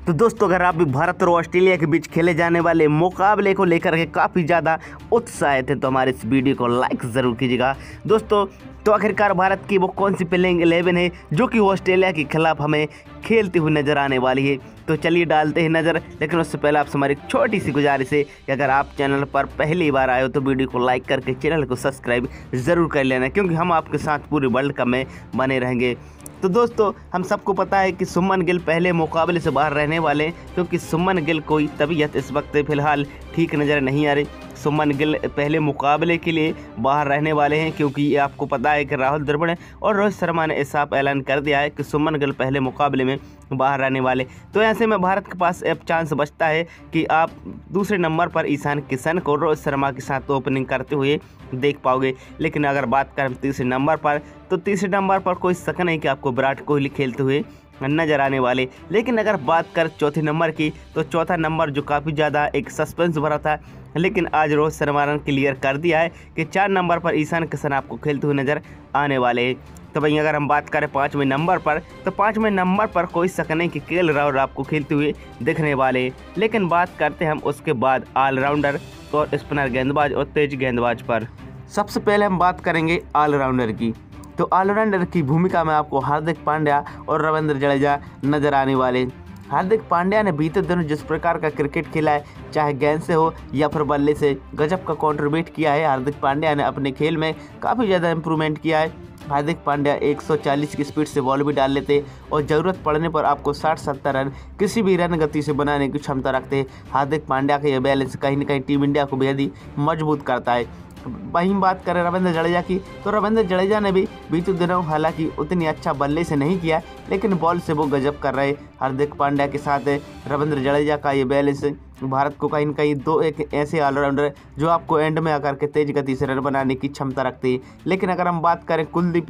तो दोस्तों, अगर आप भी भारत और ऑस्ट्रेलिया के बीच खेले जाने वाले मुकाबले को लेकर के काफ़ी ज़्यादा उत्साहित हैं तो हमारे इस वीडियो को लाइक ज़रूर कीजिएगा। दोस्तों, तो आखिरकार भारत की वो कौन सी प्लेइंग 11 है जो कि ऑस्ट्रेलिया के खिलाफ हमें खेलती हुई नज़र आने वाली है। तो चलिए डालते हैं नज़र, लेकिन उससे पहले आपसे हमारी एक छोटी सी गुजारिश है कि अगर आप चैनल पर पहली बार आए हो तो वीडियो को लाइक करके चैनल को सब्सक्राइब ज़रूर कर लेना, क्योंकि हम आपके साथ पूरे वर्ल्ड कप में बने रहेंगे। तो दोस्तों, हम सबको पता है कि सुमन गिल पहले मुकाबले से बाहर रहने वाले हैं, क्योंकि सुमन गिल कोई तबीयत इस वक्त फ़िलहाल ठीक नज़र नहीं आ रही। सुमन गिल पहले मुकाबले के लिए बाहर रहने वाले हैं, क्योंकि ये आपको पता है कि राहुल द्रविड़ और रोहित शर्मा ने साफ ऐलान कर दिया है कि सुमन गिल पहले मुकाबले में बाहर रहने वाले। तो ऐसे में भारत के पास अब चांस बचता है कि आप दूसरे नंबर पर ईशान किशन को रोहित शर्मा के साथ ओपनिंग करते हुए देख पाओगे। लेकिन अगर बात करें तीसरे नंबर पर, तो तीसरे नंबर पर कोई शक नहीं कि आपको विराट कोहली खेलते हुए नजर आने वाले। लेकिन अगर बात कर चौथे नंबर की, तो चौथा नंबर जो काफ़ी ज़्यादा एक सस्पेंस भरा था, लेकिन आज रोहित शर्मा ने क्लियर कर दिया है कि 4 नंबर पर ईशान किशन आपको खेलते हुए नजर आने वाले हैं। तो भाई अगर हम बात करें 5वें नंबर पर, तो 5वें नंबर पर कोई शक नहीं कि केएल राहुल आपको खेलते हुए दिखने वाले। लेकिन बात करते हैं हम उसके बाद ऑलराउंडर और स्पिनर गेंदबाज और तेज गेंदबाज पर। सबसे पहले हम बात करेंगे ऑलराउंडर की। तो ऑलराउंडर की भूमिका में आपको हार्दिक पांड्या और रविंद्र जडेजा नजर आने वाले। हार्दिक पांड्या ने बीते दिनों जिस प्रकार का क्रिकेट खेला है, चाहे गेंद से हो या फिर बल्ले से, गजब का कंट्रीब्यूट किया है। हार्दिक पांड्या ने अपने खेल में काफ़ी ज़्यादा इंप्रूवमेंट किया है। हार्दिक पांड्या 140 की स्पीड से बॉल भी डाल लेते और ज़रूरत पड़ने पर आपको 60-70 रन किसी भी रन गति से बनाने की क्षमता रखते हैं। हार्दिक पांड्या का यह बैलेंस कहीं ना कहीं टीम इंडिया को बेहद ही मजबूत करता है। वहीं बात करें रविंद्र जडेजा की, तो रविंद्र जडेजा ने भी बीते दिनों हालांकि उतनी अच्छा बल्ले से नहीं किया, लेकिन बॉल से वो गजब कर रहे। हार्दिक पांड्या के साथ रविंद्र जडेजा का ये बैलेंस भारत को कहीं न कहीं दो एक ऐसे ऑलराउंडर जो आपको एंड में आकर के तेज गति से रन बनाने की क्षमता रखते हैं। लेकिन अगर हम बात करें कुलदीप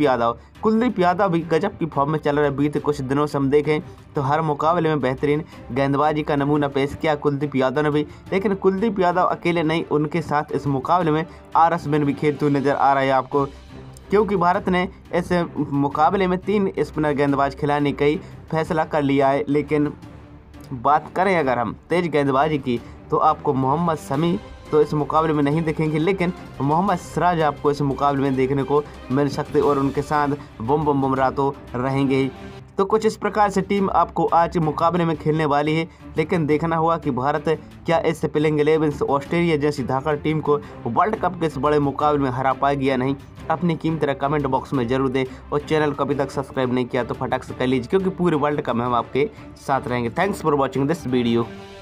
यादव भी गजब की फॉर्म में चल रहे। बीते कुछ दिनों से हम देखें तो हर मुकाबले में बेहतरीन गेंदबाजी का नमूना पेश किया कुलदीप यादव ने भी। लेकिन कुलदीप यादव अकेले नहीं, उनके साथ इस मुकाबले में आरएस बिन भी खेलते हुए नजर आ रहा है आपको, क्योंकि भारत ने इस मुकाबले में 3 स्पिनर गेंदबाज खिलाने का ही फैसला कर लिया है। लेकिन बात करें अगर हम तेज गेंदबाजी की, तो आपको मोहम्मद शमी तो इस मुकाबले में नहीं देखेंगे, लेकिन मोहम्मद सिराज आपको इस मुकाबले में देखने को मिल सकते और उनके साथ बुमराह तो रहेंगे ही। तो कुछ इस प्रकार से टीम आपको आज मुकाबले में खेलने वाली है। लेकिन देखना होगा कि भारत क्या इस प्लेइंग 11 से ऑस्ट्रेलिया जैसी धाकड़ टीम को वर्ल्ड कप के इस बड़े मुकाबले में हरा पाएगी या नहीं। अपनी कीमती राय कमेंट बॉक्स में जरूर दें और चैनल को अभी तक सब्सक्राइब नहीं किया तो फटाक से कर लीजिए, क्योंकि पूरे वर्ल्ड कप में हम आपके साथ रहेंगे। Thanks for watching this video.